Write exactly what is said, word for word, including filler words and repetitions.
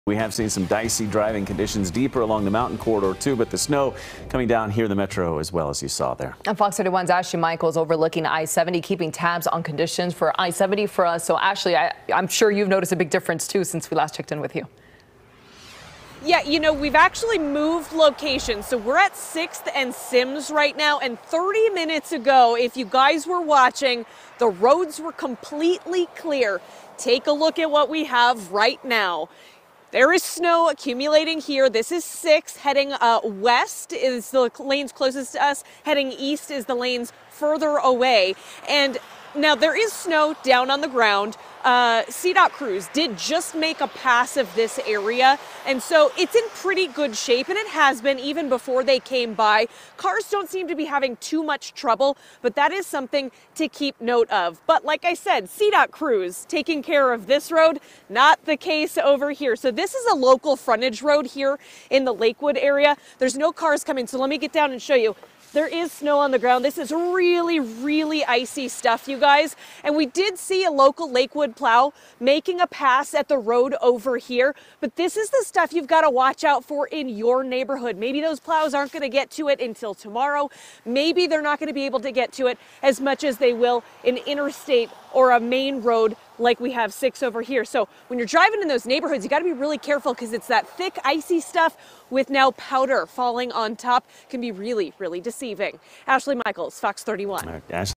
We have seen some dicey driving conditions deeper along the mountain corridor too, but the snow coming down here in the metro as well, as you saw there. And Fox thirty-one's Ashley Michels overlooking I seventy, keeping tabs on conditions for I seventy for us. So Ashley, I, I'm sure you've noticed a big difference too since we last checked in with you. Yeah, you know, we've actually moved locations. So we're at sixth and Sims right now. And thirty minutes ago, if you guys were watching, the roads were completely clear. Take a look at what we have right now. There is snow accumulating here. This is six. Heading uh, west is the lanes closest to us. Heading east is the lanes further away. And now there is snow down on the ground. Uh, C DOT crews did just make a pass of this area, and so it's in pretty good shape, and it has been even before they came by. Cars don't seem to be having too much trouble, but that is something to keep note of. But like I said, C DOT crews taking care of this road, not the case over here. So this is a local frontage road here in the Lakewood area. There's no cars coming, so let me get down and show you. There is snow on the ground. This is really, really icy stuff, you guys. And we did see a local Lakewood plow making a pass at the road over here. But this is the stuff you've got to watch out for in your neighborhood. Maybe those plows aren't going to get to it until tomorrow. Maybe they're not going to be able to get to it as much as they will in interstate or a main road like we have six over here. So when you're driving in those neighborhoods, you got to be really careful because it's that thick, icy stuff with now powder falling on top. Can be really, really deceiving. Ashley Michels, Fox thirty-one.